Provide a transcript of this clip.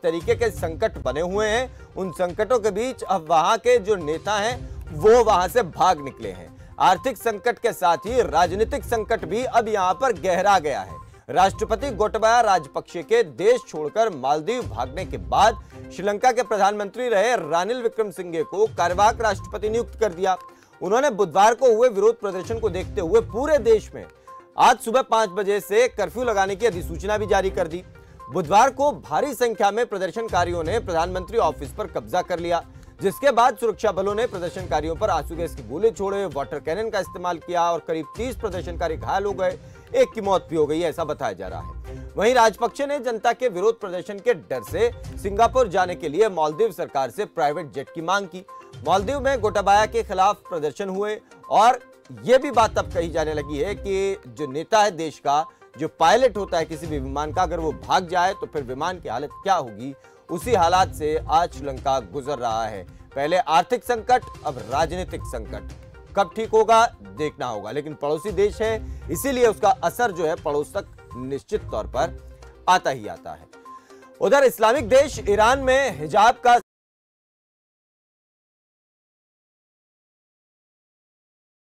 तरीके के संकट बने हुए हैं, उन संकटों के बीच अब वहां के जो नेता हैं वो वहां से भाग निकले हैं। आर्थिक संकट के साथ ही राजनीतिक संकट भी अब यहां पर गहरा गया है। राष्ट्रपति गोटबाया राजपक्षे के देश छोड़कर मालदीव भागने के बाद श्रीलंका के प्रधानमंत्री रहे रानिल विक्रमसिंघे को कार्यवाहक राष्ट्रपति नियुक्त कर दिया। उन्होंने बुधवार को हुए विरोध प्रदर्शन को देखते हुए पूरे देश में आज सुबह 5 बजे से कर्फ्यू लगाने की अधिसूचना भी जारी कर दी। बुधवार को भारी संख्या में प्रदर्शनकारियों ने प्रधानमंत्री ऑफिस पर कब्जा कर लिया, जिसके बाद सुरक्षा बलों ने प्रदर्शनकारियों पर आंसू गैस के गोले छोड़े, वाटर कैनन का इस्तेमाल किया और करीब 30 प्रदर्शनकारी घायल हो गए। एक की मौत भी हो गई, ऐसा बताया जा रहा है। वहीं राजपक्षे ने जनता के विरोध प्रदर्शन के डर से सिंगापुर जाने के लिए मालदीव सरकार से प्राइवेट जेट की मांग की। मालदीव में गोटाबाया के खिलाफ प्रदर्शन हुए और यह भी बात अब कही जाने लगी है कि जो नेता है देश का, जो पायलट होता है किसी भी विमान का, अगर वो भाग जाए तो फिर विमान की हालत क्या होगी, उसी हालात से आज श्रीलंका गुजर रहा है। पहले आर्थिक संकट, अब राजनीतिक संकट। कब ठीक होगा देखना होगा, लेकिन पड़ोसी देश है, इसीलिए उसका असर जो है पड़ोस तक निश्चित तौर पर आता ही आता है। उधर इस्लामिक देश ईरान में हिजाब का